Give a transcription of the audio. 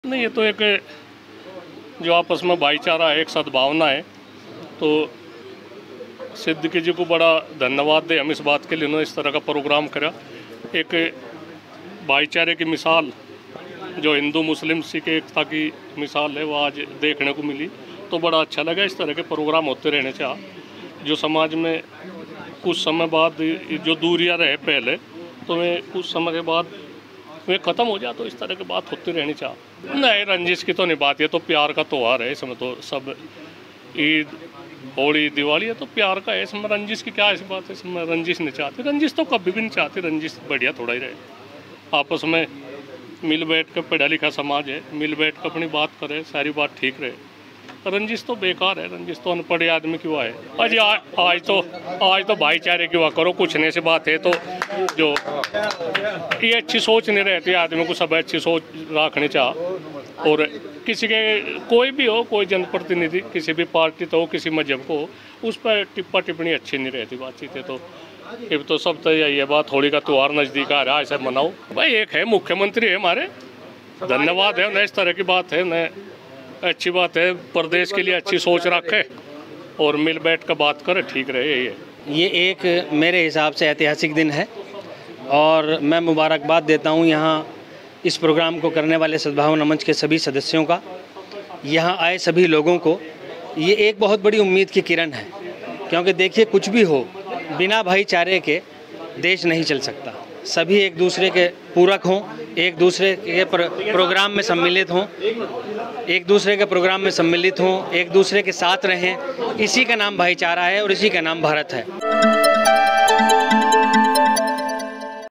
नहीं, ये तो एक जो आपस में भाईचारा है, एक सद्भावना है। तो सिद्दीकी जी को बड़ा धन्यवाद दे हम इस बात के लिए, उन्होंने इस तरह का प्रोग्राम करा। एक भाईचारे की मिसाल, जो हिंदू मुस्लिम सिख एकता की मिसाल है, वो आज देखने को मिली। तो बड़ा अच्छा लगा। इस तरह के प्रोग्राम होते रहने चाहिए, जो समाज में कुछ समय बाद जो दूरियां रहे पहले, तो वे कुछ समय के बाद वे ख़त्म हो जाए। तो इस तरह की बात होती रहनी चाहिए। नहीं, रंजिश की तो नहीं बात, ये तो प्यार का त्यौहार है। इसमें तो सब ईद, होली, दिवाली है तो प्यार का है। इसमें रंजिश की क्या ऐसी बात है? इसमें रंजिश नहीं चाहती। रंजिश तो कभी भी नहीं चाहती। रंजिश बढ़िया थोड़ा ही रहे। आपस में मिल बैठ कर, पढ़ा लिखा समाज है, मिल बैठ कर अपनी बात करे, सारी बात ठीक रहे। रंजिश तो बेकार है। रंजिश तो अनपढ़ आदमी की हुआ है। आज तो भाईचारे की हुआ करो। कुछ नहीं सी बात है तो जो ये अच्छी सोच नहीं रहती आदमी को, सब अच्छी सोच रखनी चाहिए। और किसी के कोई भी हो, कोई जनप्रतिनिधि किसी भी पार्टी तो हो, किसी मजहब को हो, उस पर टिप्पा टिप्पणी अच्छी नहीं रहती बातचीत है। तो ये तो सब तो यही है बात। होली का त्यौहार नज़दीक आ रहा है, ऐसे मनाओ भाई। एक है मुख्यमंत्री है हमारे, धन्यवाद है। न इस तरह की बात है, न अच्छी बात है। प्रदेश के लिए अच्छी सोच रखे और मिल बैठ कर बात करे, ठीक रहे। यही है। ये एक मेरे हिसाब से ऐतिहासिक दिन है और मैं मुबारकबाद देता हूँ यहाँ इस प्रोग्राम को करने वाले सद्भावना मंच के सभी सदस्यों का, यहाँ आए सभी लोगों को। ये एक बहुत बड़ी उम्मीद की किरण है, क्योंकि देखिए कुछ भी हो, बिना भाईचारे के देश नहीं चल सकता। सभी एक दूसरे के पूरक हों, एक दूसरे के प्रोग्राम में सम्मिलित हों, एक दूसरे के साथ रहें। इसी का नाम भाईचारा है और इसी का नाम भारत है।